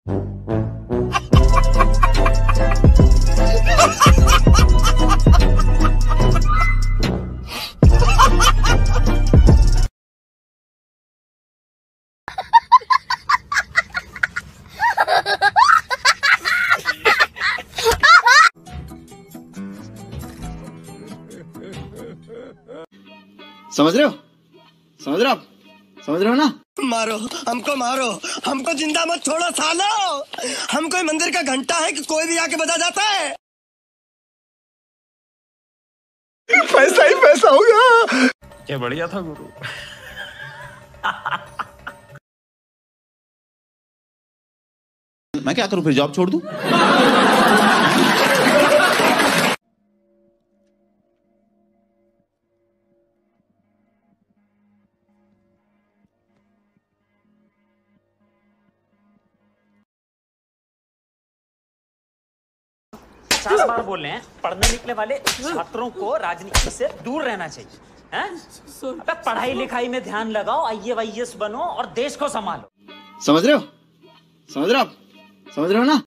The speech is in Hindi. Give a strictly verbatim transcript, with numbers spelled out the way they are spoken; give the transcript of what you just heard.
समझ रहे हो समझ रहे हो आप समझ रहे हो ना। मारो हमको, मारो हमको, जिंदा मत छोड़ो सालो। हम कोई मंदिर का घंटा है कि कोई भी आके बजा जाता है। पैसा ही पैसा होगा। क्या बढ़िया था गुरु। मैं क्या करूं फिर, जॉब छोड़ दूं? पचास बार बोल रहे हैं पढ़ने निकले वाले छात्रों को राजनीति से दूर रहना चाहिए, हैं? अबे पढ़ाई लिखाई में ध्यान लगाओ, आई ए वाई एस बनो और देश को संभालो। समझ रहे हो समझ रहे हो आप समझ रहे हो ना।